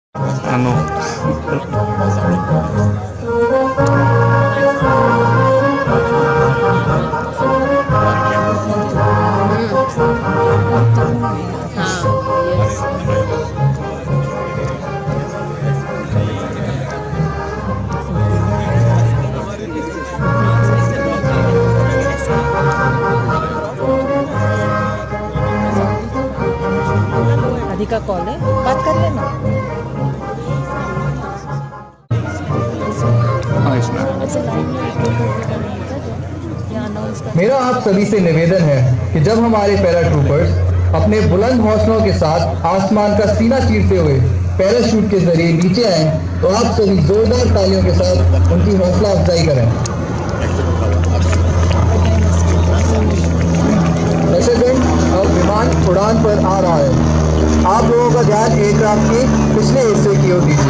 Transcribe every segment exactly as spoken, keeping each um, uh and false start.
I know. अधिका call है, बात कर लेना। मेरा आप सभी से निवेदन है कि जब हमारे पैराट्रूपर्स अपने बुलंद हौसलों के साथ आसमान का सीना चीरते हुए पैराशूट के जरिए नीचे आए, तो आप सभी जोरदार तालियों के साथ उनकी हौसला अफजाई करें। प्रेसिडेंट, अब विमान उड़ान पर आ रहा है। आप लोगों का ध्यान एयरक्राफ्ट के पिछले हिस्से की ओर दीजिए।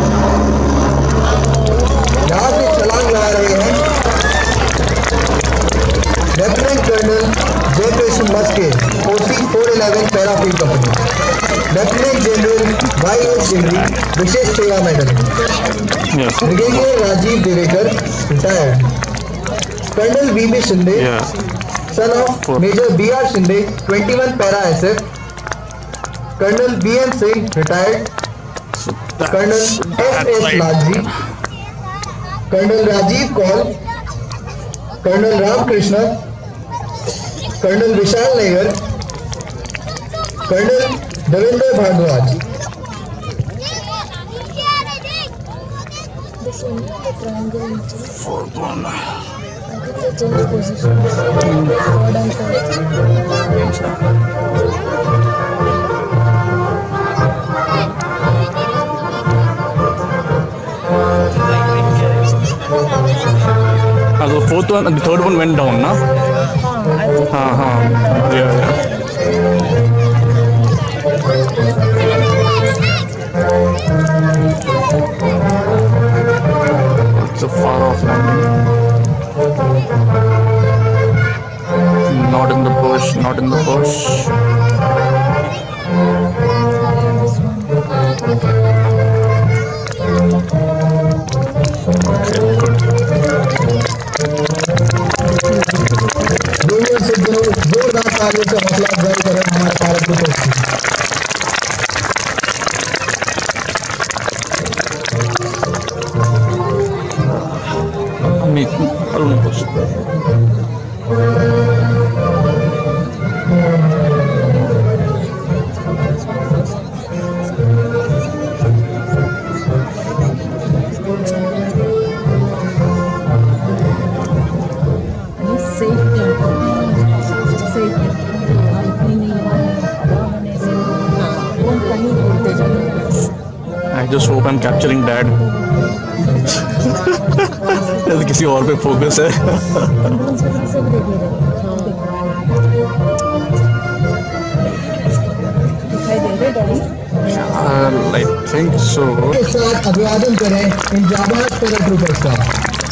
यहाँ से छलांग लगा रहे हैं lieutenant colonel Jaikrishna Maske, OC four eleven para field company. Lieutenant general Y S डिग्री, Vishesh Seva medal. Brigadier Rajiv Devekar, retired. Colonel V B Shinde, son of major B R Shinde, twenty one para S F. Colonel B M Singh, retired. Colonel S S Lalji, colonel Rajiv Kaul, colonel Ramakrishna, colonel Vishal Nayyar, colonel Devendra Bhardwaj. Uh, the fourth one, the third one went down, na? हाँ हाँ, yeah, yeah. It's a far off landing. Not in the bush, not in the bush. जोरदार तालियों से हौसला अफजाई करें हमारे भारत की तरफ से। I just hope I'm capturing dad. किसी और पे फोकस है। I think so. के साथ अभिवादन करें इन जाबाज पैराट्रूपर्स का।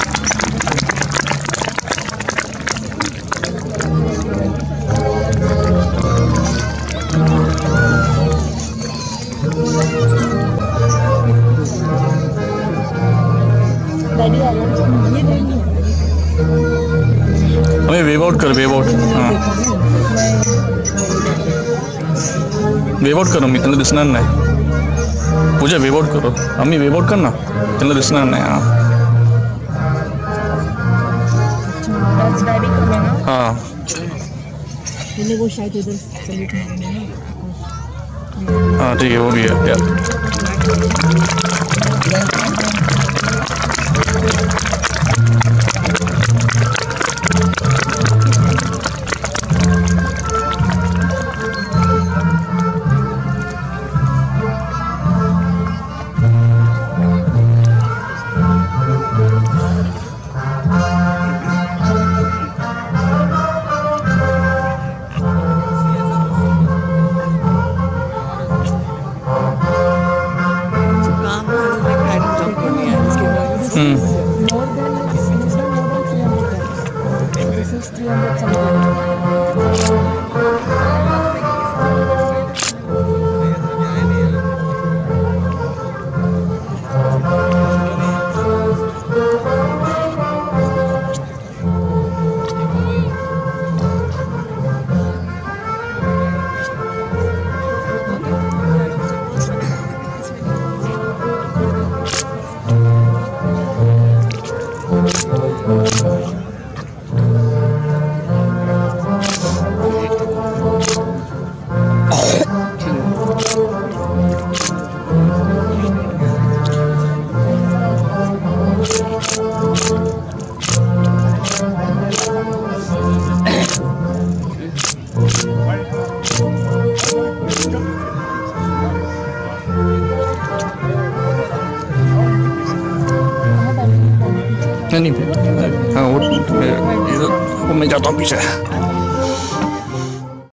हमें वेव आउट कर, वेव आउट। हाँ, वेव आउट करो, इतना दिसना नहीं। पूजा वेव आउट करो, अम्मी वेव आउट करना, इतना दिसना नहीं। हाँ हाँ, वो शायद इधर सैल्यूट मारेंगे ना। हाँ ठीक है, वो भी है यार। पीछे